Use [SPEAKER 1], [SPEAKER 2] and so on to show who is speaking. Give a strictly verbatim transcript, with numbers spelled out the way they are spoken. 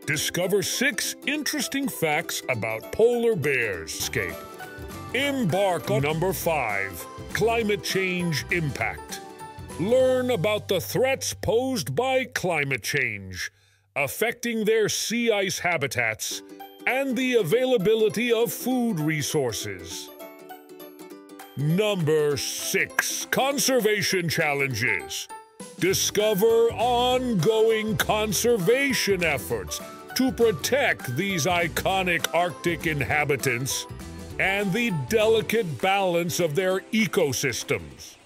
[SPEAKER 1] Discover six interesting facts about polar bears. Escape. Embark on number five, climate change impact. Learn about the threats posed by climate change, affecting their sea ice habitats, and the availability of food resources. Number six, conservation challenges. Discover ongoing conservation efforts to protect these iconic Arctic inhabitants and the delicate balance of their ecosystems.